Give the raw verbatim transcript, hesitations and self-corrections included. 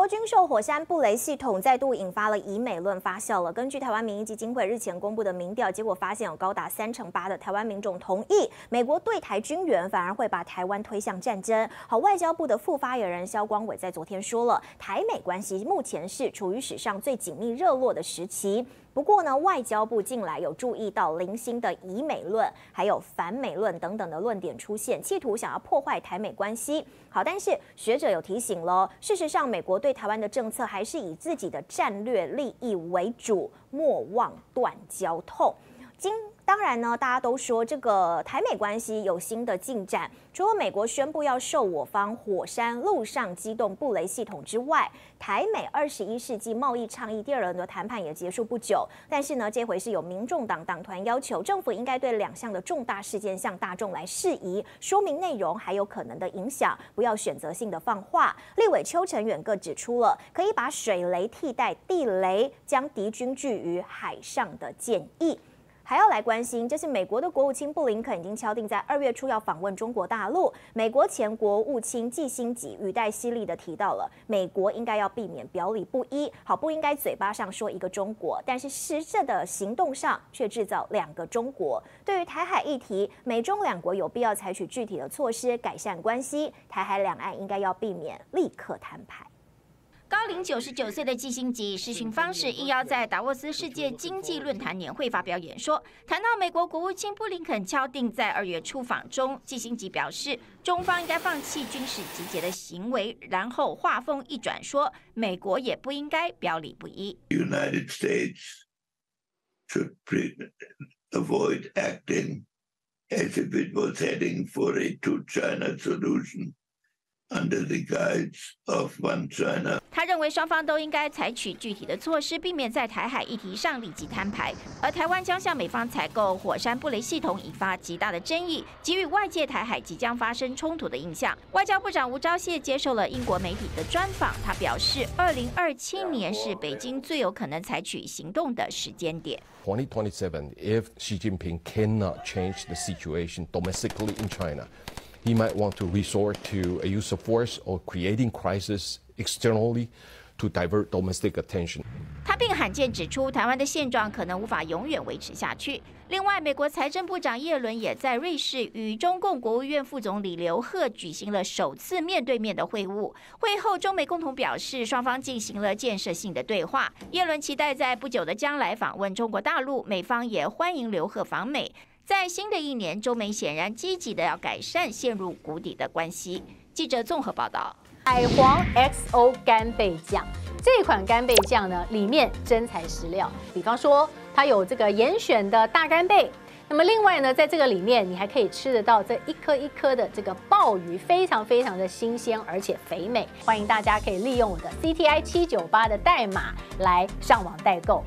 国军售火山布雷系统再度引发了以美论发酵了。根据台湾民意基金会日前公布的民调，结果发现有高达三成八的台湾民众同意美国对台军援反而会把台湾推向战争。好，外交部的副发言人萧光伟在昨天说了，台美关系目前是处于史上最紧密热络的时期。不过呢，外交部近来有注意到零星的以美论、还有反美论等等的论点出现，企图想要破坏台美关系。好，但是学者有提醒了，事实上，美国对台湾的政策还是以自己的战略利益为主，莫忘断交痛。今当然呢，大家都说这个台美关系有新的进展。除了美国宣布要售我方火山陆上机动布雷系统之外，台美二十一世纪贸易倡议第二轮的谈判也结束不久。但是呢，这回是有民众党党团要求政府应该对两项的重大事件向大众来释疑，说明内容还有可能的影响，不要选择性的放话。立委邱成远各指出了可以把水雷替代地雷，将敌军拒于海上的建议。还要来关心，这是美国的国务卿布林肯已经敲定在二月初要访问中国大陆。美国前国务卿季辛吉语带犀利的提到了，美国应该要避免表里不一，好不应该嘴巴上说一个中国，但是实质的行动上却制造两个中国。对于台海议题，美中两国有必要采取具体的措施改善关系，台海两岸应该要避免立刻摊牌。 高龄九十九岁的季辛吉视讯方式应邀在达沃斯世界经济论坛年会发表演说，谈到美国国务卿布林肯敲定在二月出访中，季辛吉表示，中方应该放弃军事集结的行为，然后话锋一转说，美国也不应该表里不一。 United States should avoid acting as if it was heading for a two-China solution.Under the guise of one China， 他认为双方都应该采取具体的措施，避免在台海议题上立即摊牌。而台湾将向美方采购火山布雷系统，引发极大的争议，给予外界台海即将发生冲突的印象。外交部长吴钊燮接受了英国媒体的专访，他表示，二零二七年是北京最有可能采取行动的时间点。 twenty twenty-seven, if Xi Jinping cannot change the situation domestically in China.He might want to resort to a use of force or creating crisis externally to divert domestic attention. 他并罕见指出，台湾的现状可能无法永远维持下去。另外，美国财政部长耶伦也在瑞士与中共国务院副总理刘鹤举行了首次面对面的会晤。会后，中美共同表示，双方进行了建设性的对话。耶伦期待在不久的将来访问中国大陆，美方也欢迎刘鹤访美。在新的一年，中美显然积极的要改善陷入谷底的关系。记者综合报道。 海皇 X O 干贝酱这款干贝酱呢，里面真材实料，比方说它有这个严选的大干贝。那么另外呢，在这个里面你还可以吃得到这一颗一颗的这个鲍鱼，非常非常的新鲜而且肥美。欢迎大家可以利用我的 C T I 七九八的代码来上网代购。